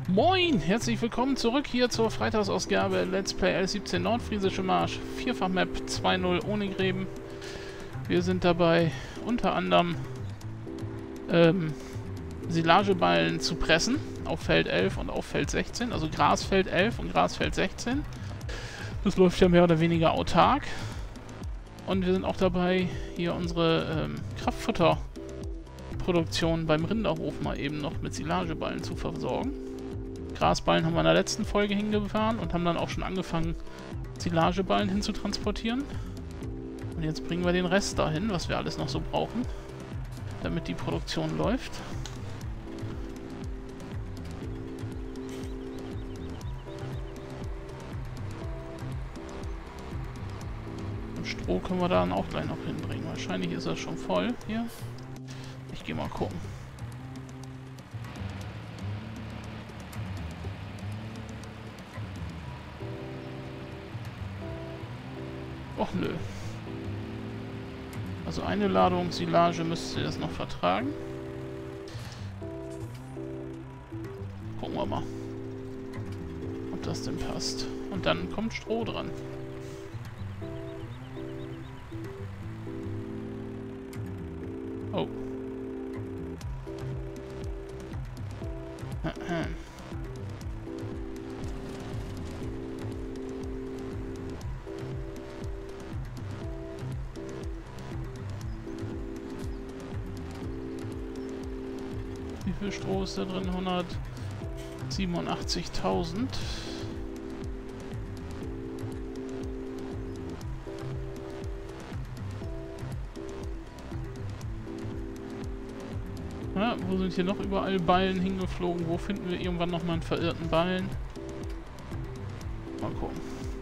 Moin, herzlich willkommen zurück hier zur Freitagsausgabe Let's Play L17 Nordfriesische Marsch. Vierfach-Map 2.0 ohne Gräben. Wir sind dabei, unter anderem Silageballen zu pressen auf Feld 11 und auf Feld 16, also Grasfeld 11 und Grasfeld 16. Das läuft ja mehr oder weniger autark. Und wir sind auch dabei, hier unsere Kraftfutterproduktion beim Rinderhof mal eben noch mit Silageballen zu versorgen. Grasballen haben wir in der letzten Folge hingefahren und haben dann auch schon angefangen, Silageballen hinzutransportieren. Und jetzt bringen wir den Rest dahin, was wir alles noch so brauchen, damit die Produktion läuft. Und Stroh können wir dann auch gleich noch hinbringen. Wahrscheinlich ist das schon voll hier. Ich gehe mal gucken. Och nö. Also eine Ladung Silage müsste das noch vertragen. Gucken wir mal, ob das denn passt. Und dann kommt Stroh dran. Oh. Wie viel Stroh ist da drin? 187.000. Ja, wo sind hier noch überall Ballen hingeflogen? Wo finden wir irgendwann nochmal einen verirrten Ballen? Mal gucken.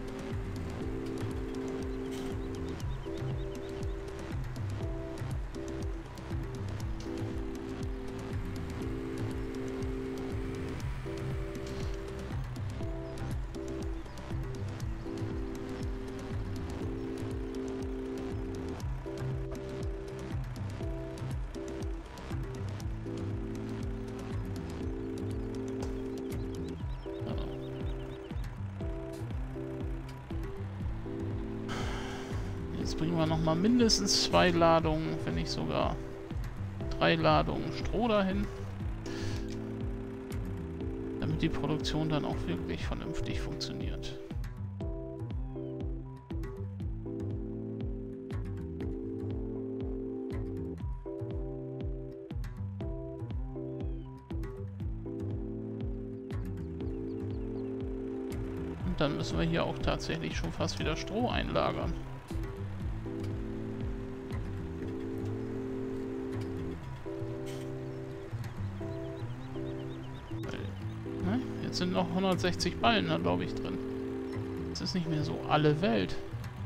Jetzt bringen wir nochmal mindestens 2 Ladungen, wenn nicht sogar 3 Ladungen Stroh dahin. Damit die Produktion dann auch wirklich vernünftig funktioniert. Und dann müssen wir hier auch tatsächlich schon fast wieder Stroh einlagern. Jetzt sind noch 160 Ballen da, glaube ich, drin. Das ist nicht mehr so alle Welt.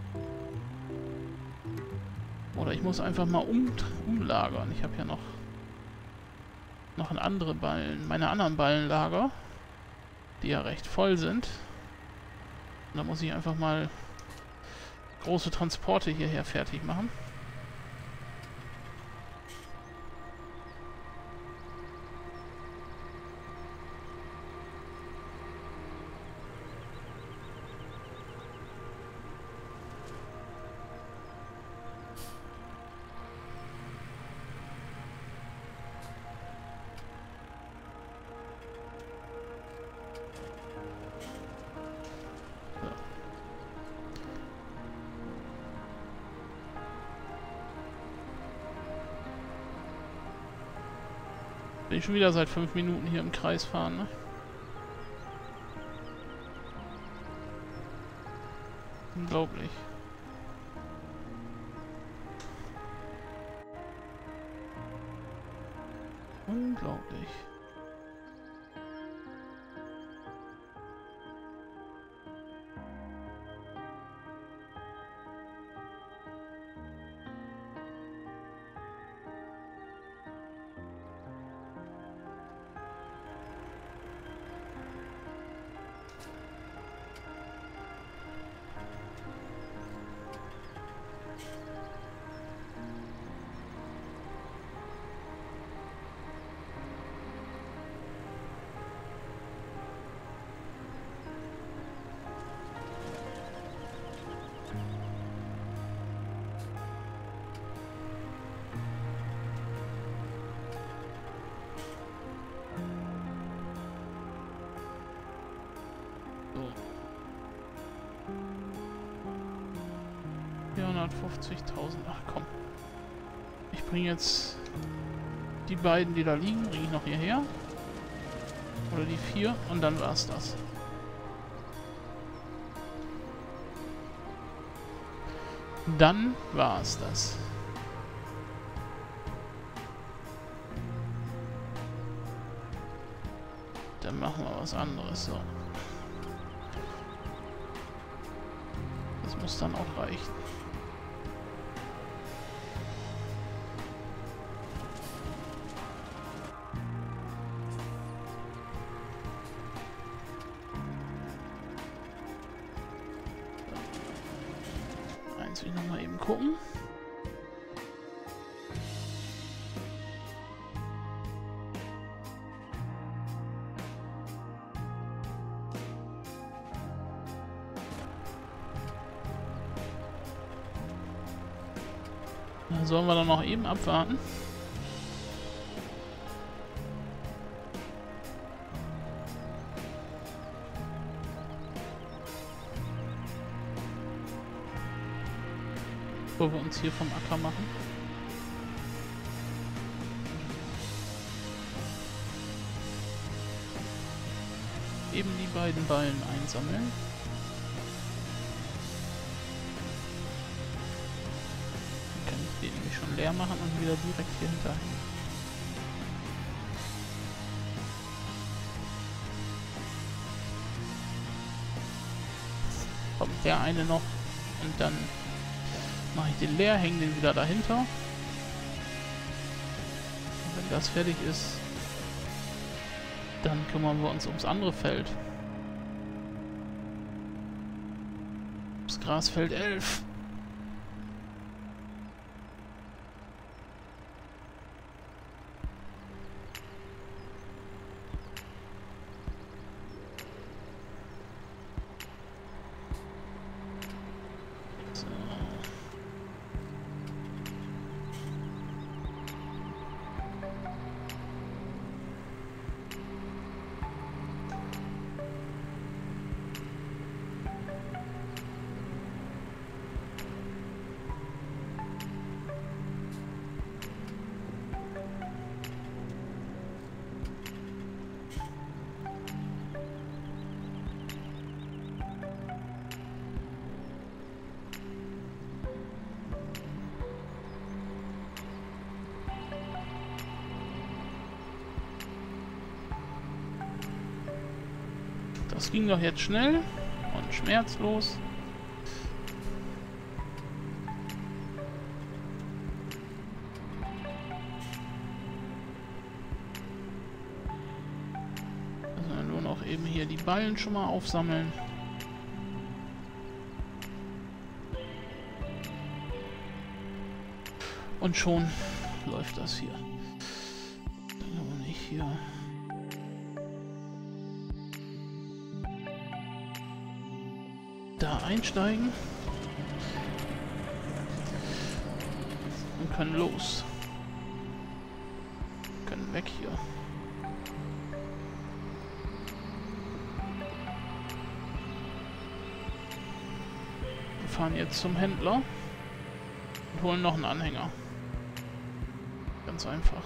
Oder ich muss einfach mal umlagern. Ich habe ja noch ein andere Ballen. Meine anderen Ballenlager, die ja recht voll sind. Und da muss ich einfach mal große Transporte hierher fertig machen. Bin ich schon wieder seit 5 Minuten hier im Kreis fahren, ne? Unglaublich. Unglaublich. 450.000. Ach komm. Ich bringe jetzt die beiden, die da liegen, bringe ich noch hierher. Oder die 4 und dann war's das. Dann war's das. Dann machen wir was anderes. So. Das muss dann auch reichen. Eins will ich nochmal eben gucken. Dann sollen wir dann noch eben abwarten. Bevor wir uns hier vom Acker machen. Eben die beiden Ballen einsammeln. Dann kann ich den nämlich schon leer machen und wieder direkt hier hinterher. Kommt der eine noch und dann mache ich den leer, hänge den wieder dahinter. Und wenn das fertig ist, dann kümmern wir uns ums andere Feld. Das Grasfeld 11. Das ging doch jetzt schnell und schmerzlos. Also nur noch eben hier die Ballen schon mal aufsammeln. Und schon läuft das hier. Dann aber nicht hier. Da einsteigen und können los. Können weg hier. Wir fahren jetzt zum Händler und holen noch einen Anhänger. Ganz einfach.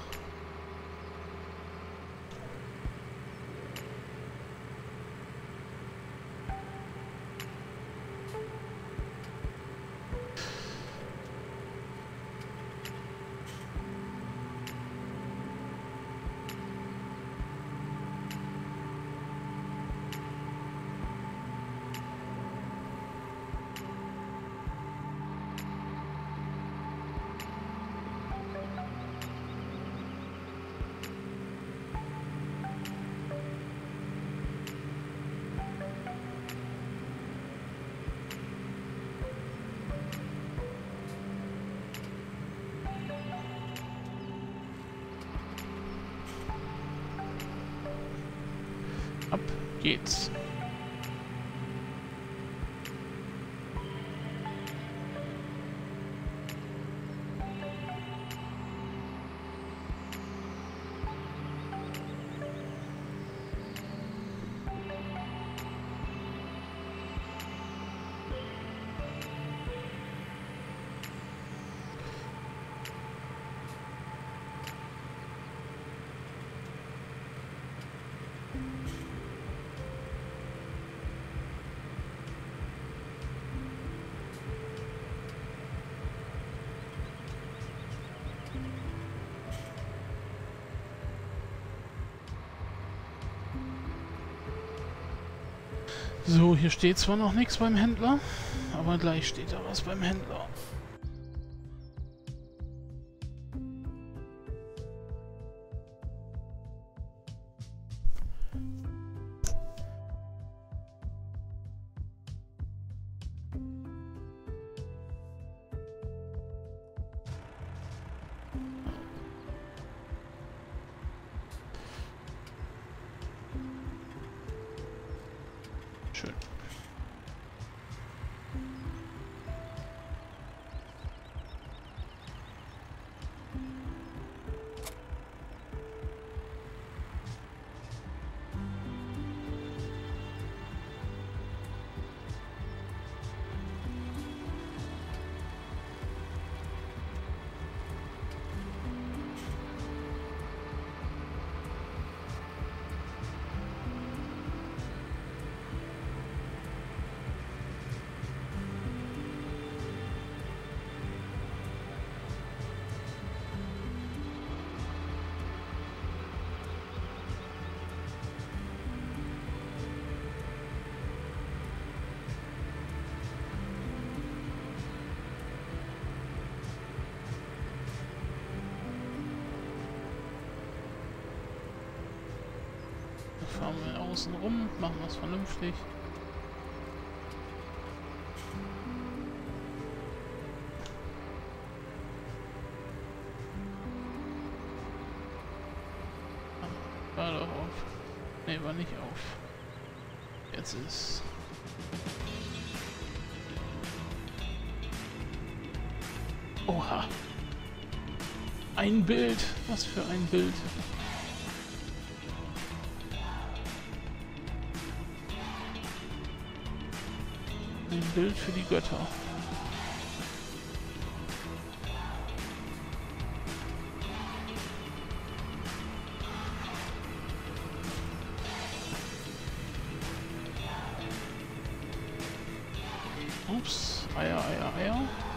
Ab geht's. So, hier steht zwar noch nichts beim Händler, aber gleich steht da was beim Händler. Schön. Fahren wir außen rum, machen wir es vernünftig. War doch auf. Ne, war nicht auf. Jetzt ist. Oha. Ein Bild. Was für ein Bild. Ein Bild für die Götter. Ups, Eier, Eier, Eier.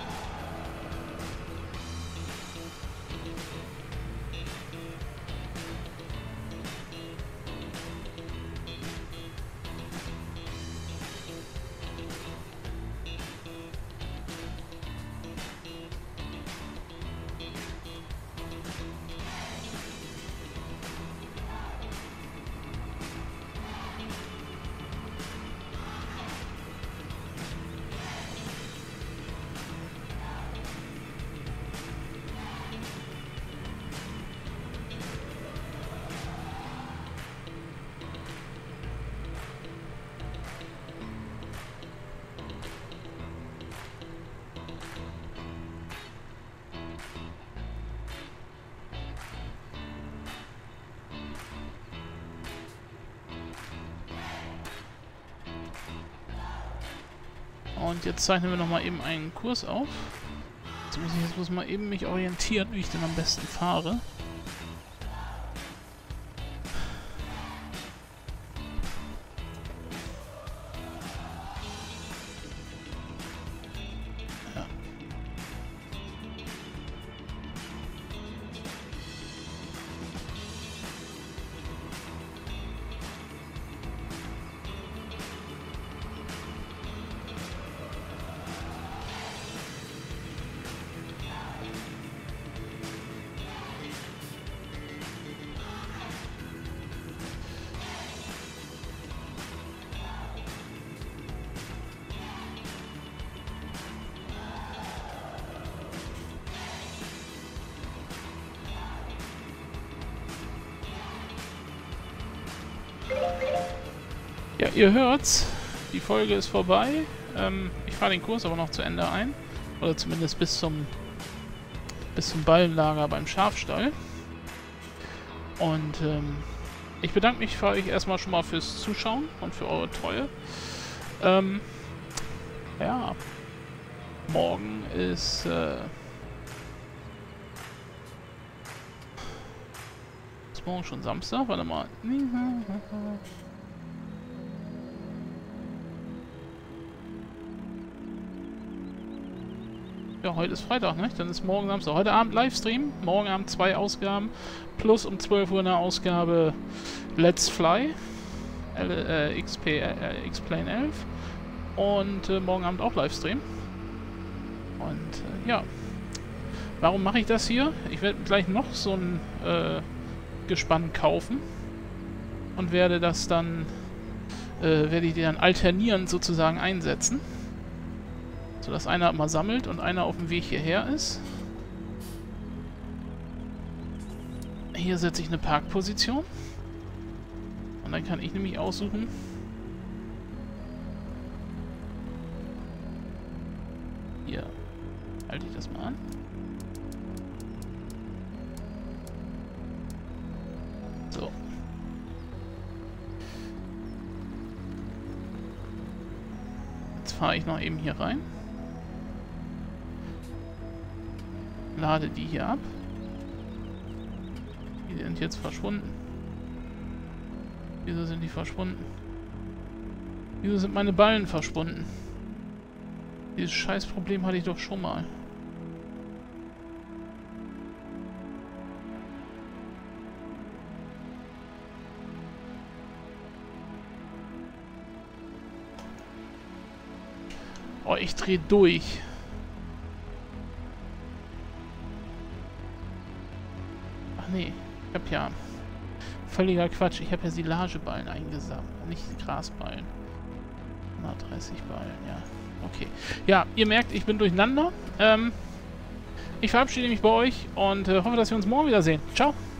Und jetzt zeichnen wir noch mal eben einen Kurs auf. Jetzt muss ich mal eben mich orientieren, wie ich denn am besten fahre. Ja. Ja, ihr hört's. Die Folge ist vorbei. Ich fahre den Kurs aber noch zu Ende ein. Oder zumindest bis zum Ballenlager beim Schafstall. Und ich bedanke mich für euch erstmal schon mal fürs Zuschauen und für eure Treue. Ja, morgen ist morgen schon Samstag? Warte mal. Ja, heute ist Freitag, ne? Dann ist morgen Samstag. Heute Abend Livestream, morgen Abend 2 Ausgaben, plus um 12 Uhr eine Ausgabe Let's Fly. X-Plane 11 und morgen Abend auch Livestream. Und ja, warum mache ich das hier? Ich werde gleich noch so ein Gespann kaufen und werde das dann, werde ich die dann alternierend sozusagen einsetzen, sodass einer immer sammelt und einer auf dem Weg hierher ist. Hier setze ich eine Parkposition und dann kann ich nämlich aussuchen, hier halte ich das mal an. So. Jetzt fahre ich noch eben hier rein. Lade die hier ab. Die sind jetzt verschwunden. Wieso sind die verschwunden? Wieso sind meine Ballen verschwunden? Dieses Scheißproblem hatte ich doch schon mal. Oh, ich drehe durch. Ach nee, ich hab ja... Völliger Quatsch, ich habe ja Silageballen eingesammelt, nicht Grasballen. 130 Ballen, ja. Okay. Ja, ihr merkt, ich bin durcheinander. Ich verabschiede mich bei euch und hoffe, dass wir uns morgen wiedersehen. Ciao!